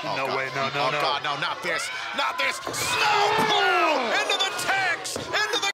Oh, no God. way, no, Oh, God, no, not this. Not this. Snow!